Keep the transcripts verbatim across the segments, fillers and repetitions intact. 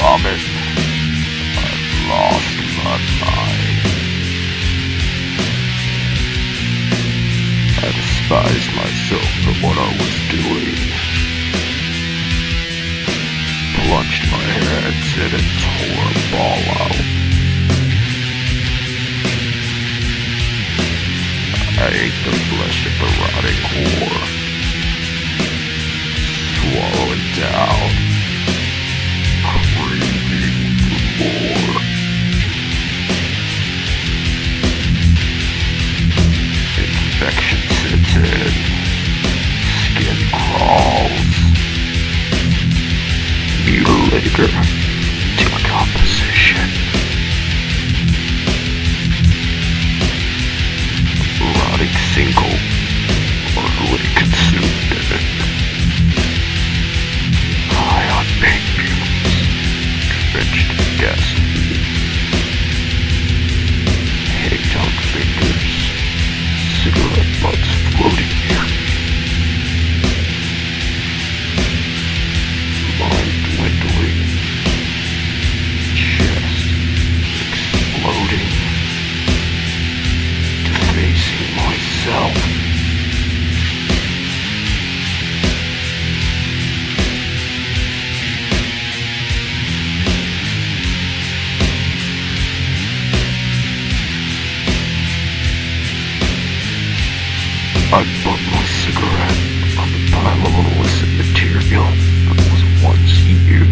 vomit. I've lost my mind. I despised myself for what I was doing. Plunged my hands in and tore a ball out. I ate the flesh of the rotting whore, swallowing down, craving for more. Infection sets in, skin crawls. Mutilator, decomposition. Rotting single, orderly consumed in it. High on pain fumes, drenched in gasoline. Hang-tongue fingers, cigarette butts floating near me. Mind dwindling, chest exploding, defacing myself. I burned my cigarette on the pile of illicit material that was once you.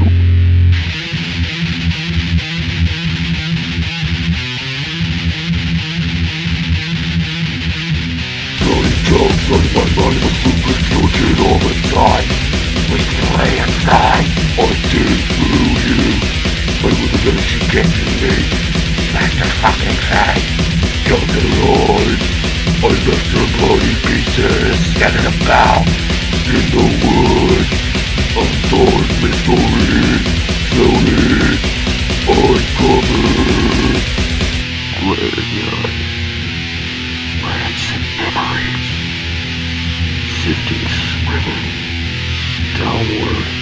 Bloody drugs on my mind was super filtered all the time. We play and die, I did through you. I was gonna she get to me. Smash her fucking face. Killed her eyes. I left her bloody pieces scattered about in the woods. Untold mystery, slowly uncovered. Graveyard, rancid memories, sifting, scribbling, downward.